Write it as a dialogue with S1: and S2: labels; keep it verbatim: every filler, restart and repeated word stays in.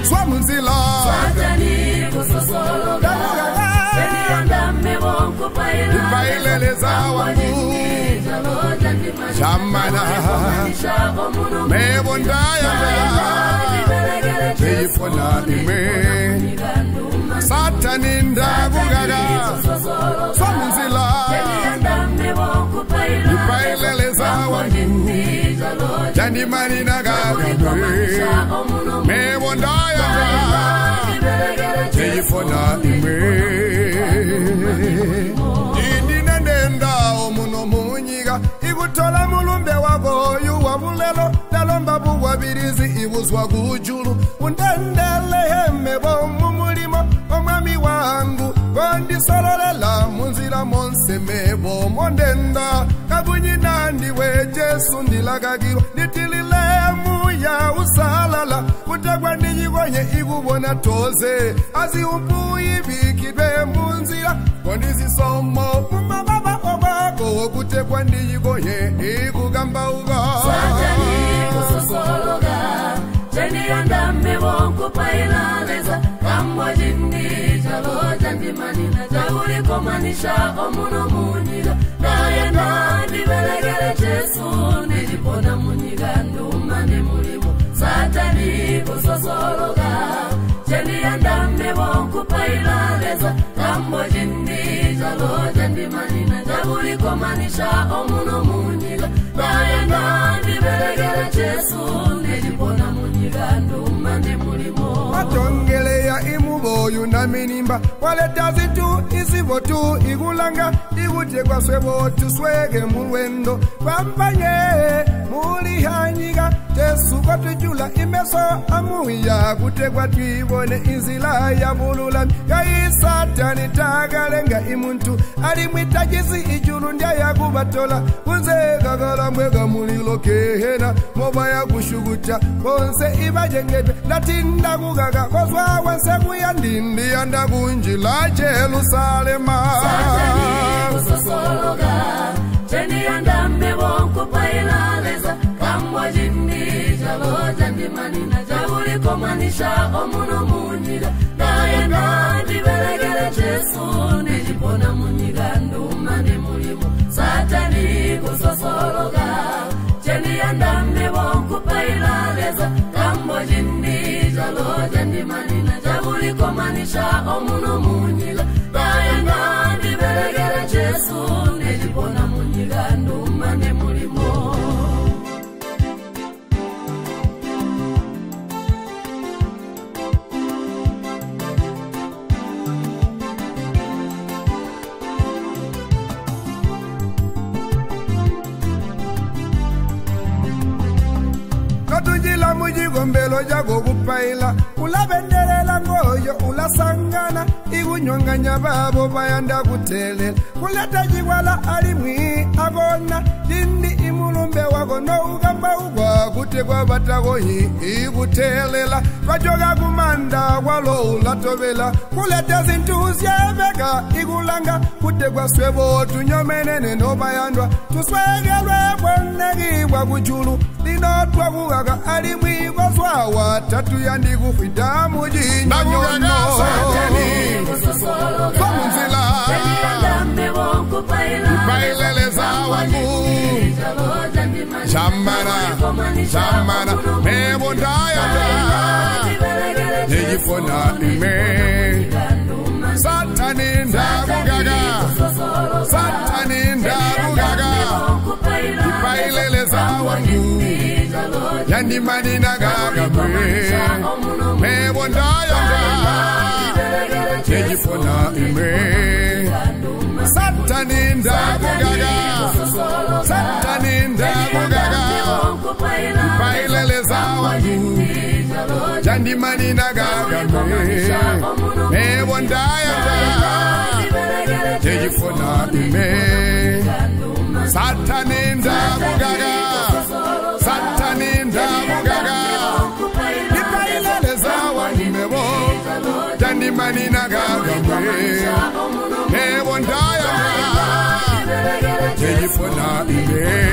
S1: swamunzila
S2: Satani kusosologa Teniandame wonku paila
S1: Ipaileleza wangu Shamana Mebondaya Tifona ime Satani ndagugaga Swamunzila Ipaileleza wangu Jandimani nagaga Mebondaya Tifona ime Indina nenda omuno munyiga Igutola mulumbe wako yuwa bulelo Dalomba buwa birizi ibuzwa kujulu Undendele hemebo mumulimo Omwami wangu Gondi sololela munzira monse mebo Mondenda kabunyi nandi we Jesu ndilagagiro Nitilile muya usalala Kutegwa nijigonye igubona toze Azi umpuyi bikidwe munzira Gondi zisomo Mumababa obako Kutegwa nijigonye igugamba uga
S2: Satani kusosologa Jeni andame wonku pailaleza Kamwa jindi jalo jandimani na jauri komanisha omuno muniga Naya nandi belegere Jesu Nijipona muniga ndumani mulimo Satani kusosologa Jeni andame wonku pailaleza Kamwa jindi jalo jandimani na jauri komanisha omuno muniga Naya nandi belegere Jesu Nijipona muniga ndumani mulimo
S1: Atongele ya imubo yunaminimba Waleta zitu isivo tu igulanga Igute kwa swebo tuswege mulwendo Kwampanye muli hanyiga Jesu kwa tujula imeso amuya Kute kwa tuibone inzila ya bulula Kai Satani tagalenga imuntu Alimwita jizi ijulu ndia ya kubatola Kunze gagala mwega mulilo kehena Moba ya kushugucha Konse iba jengebe Latinda kugaga Kozwa wanse kuyandindi Yanda kunjila Jerusalema
S2: Satani kusosologa Jeni andame wonku pailaleza Kamwa jindi jalo jandimani na jabuli komanisha omuno muniga Naya nandi belegere Jesu Nijipona muniga ndumani mulimo Satani kusosologa Jeni andame wonku pailaleza Kamwa jindi jalo jandimani na jabuli komanisha omuno muniga Naya nandi belegere Jesu Nijipona muniga ndumani mulimo
S1: Katujila mujigombelo jago kupaila Ula bendelela ngoyo ula sangana Igunyonganya babo bayanda kutelela Kuleta jiwala alimwi agona Dindi imulumbe wako no ugamba ugwa Kutegwa batago hi igutelela Kajoga kumanda walo ula tobela Kuleta zintuzi vega igulanga Kutegwa swebo tunyomenene no bayandwa Tuswegelwe kwenegi wakujulu Linotwa kugaga alimwi gozwa Tatu yandi kufida mujinyo nyono
S2: Satani kusosologa
S1: Swamunzila
S2: Jeni andame wonku pailaleza
S1: Ipaileleza wangu Shamana Shamana Mebondaya Nijipona ime Satani ndagugaga Satani ndagugaga Ipaileleza wangu Yandimani nagaga Mebondaya Nijipona ime Satani ndagugaga Satani ndagugaga Ipaileleza wangu Jandimani nagaga Mebondaya Nijipona ime Satani ndagugaga Satani ndagugaga Ipaileleza wangu mebo Jandimani nagaga Mebondaya Nijipona ime